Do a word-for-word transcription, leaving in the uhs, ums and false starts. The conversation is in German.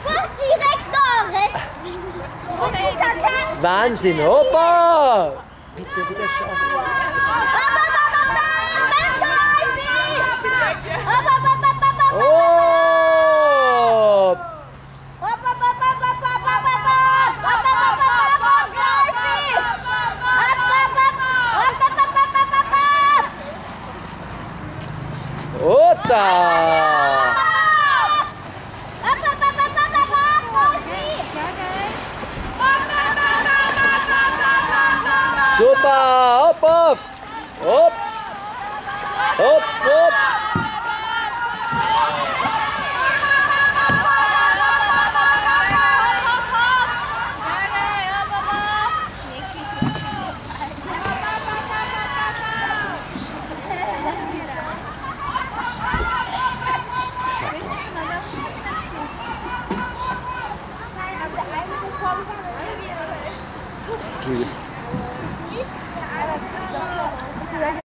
Sport Direktor. Wahnsinn, Opa! Bitte wieder schauen. Oh! Ota! Super! Hopp, hopp! Hopp! Hopp, hopp! Super.